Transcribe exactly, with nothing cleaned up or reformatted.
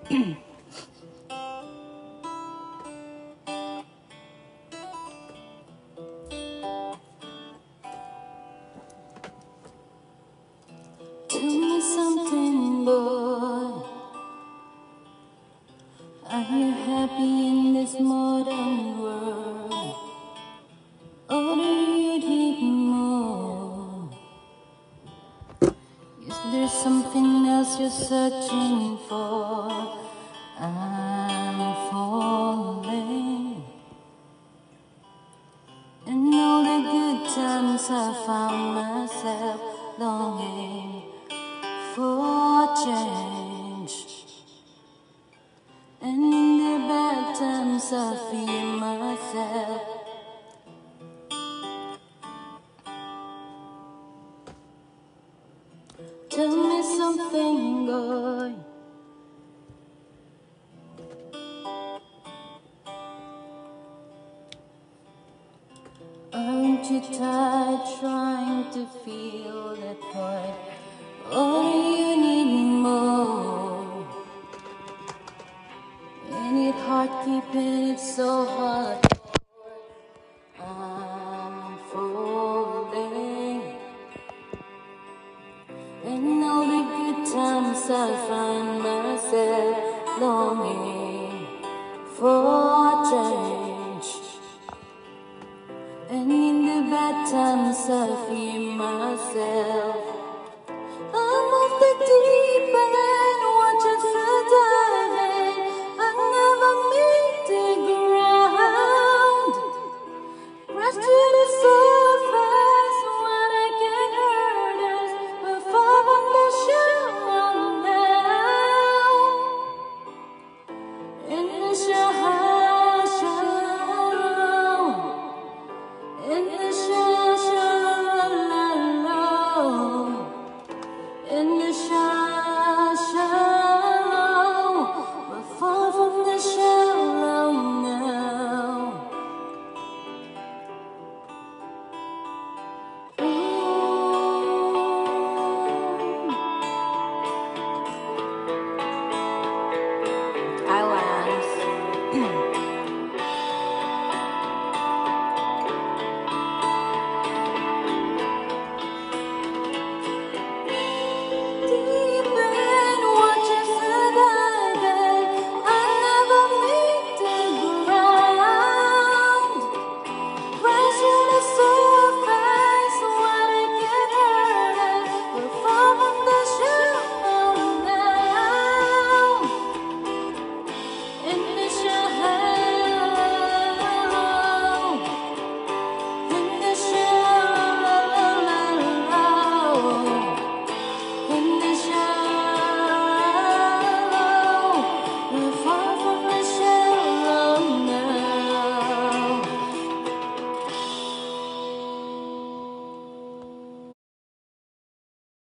Tell me something, boy. Are you happy in this modern world? Or do you need more? Is there something else you're searching for? I'm falling. In all the good times I found myself longing for change. And in the bad times I feel myself. Tell me something, boy. Aren't you tired trying to feel that point? Or do you need more? Ain't it hard keeping it so hard? I'm falling. In all the good times I find myself longing for change. And in the bad times I feel myself.